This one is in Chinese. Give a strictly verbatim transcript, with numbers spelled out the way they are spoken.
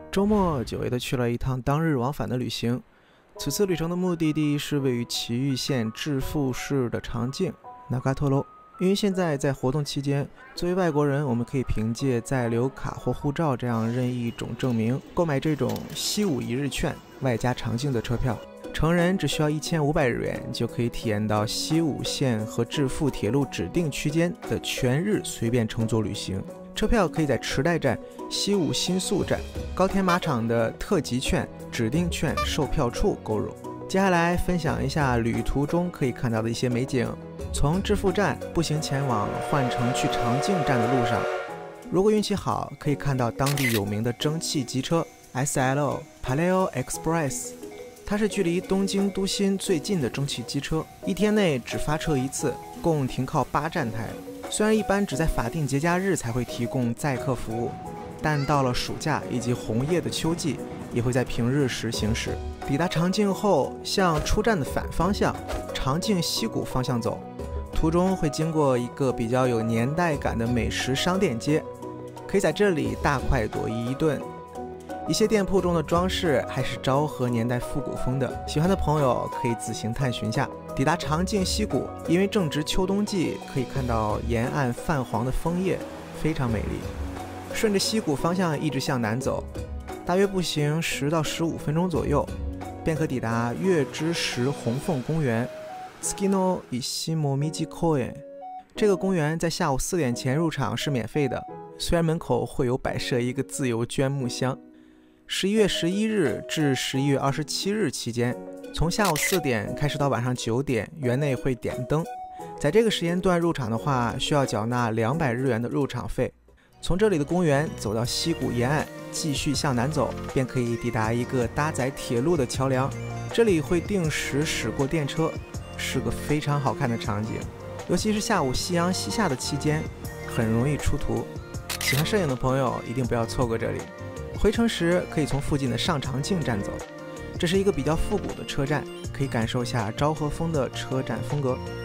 周末久违的去了一趟当日往返的旅行。此次旅程的目的地是位于埼玉县致富市的长境 Nagatoro。因为现在在活动期间，作为外国人，我们可以凭借在留卡或护照这样任意一种证明，购买这种西武一日券，外加长境的车票。成人只需要一千五百日元，就可以体验到西武线和致富铁路指定区间的全日随便乘坐旅行。车票可以在池袋站、西武新宿站、高田马场的特急券、指定券售票处购入。接下来分享一下旅途中可以看到的一些美景。从致富站步行前往换乘去长境站的路上，如果运气好，可以看到当地有名的蒸汽机车 S L Paleo Express， 它是距离东京都心最近的蒸汽机车，一天内只发车一次，共停靠八站台。虽然一般只在法定节假日才会提供载客服务，但到了暑假以及红叶的秋季，也会在平日时行驶。抵达长境后，向出站的反方向长境西谷方向走，途中会经过一个比较有年代感的美食商店街，可以在这里大快朵颐一顿。一些店铺中的装饰还是昭和年代复古风的，喜欢的朋友可以自行探寻下。抵达长境西谷，因为正值秋冬季，可以看到沿岸泛黄的枫叶，非常美丽。顺着西谷方向一直向南走，大约步行十到十五分钟左右，便可抵达月之石红凤公园 Tsukino Ishimomiji Koen。 这个公园在下午四点前入场是免费的，虽然门口会有摆设一个自由捐木箱。十一月十一日至十一月二十七日期间，从下午四点开始到晚上九点，园内会点灯。在这个时间段入场的话，需要缴纳两百日元的入场费。从这里的公园走到西谷沿岸，继续向南走，便可以抵达一个搭载铁路的桥梁，这里会定时驶过电车，是个非常好看的场景。尤其是下午夕阳西下的期间，很容易出图。喜欢摄影的朋友一定不要错过这里。回程时可以从附近的上长境站走，这是一个比较复古的车站，可以感受下昭和风的车站风格。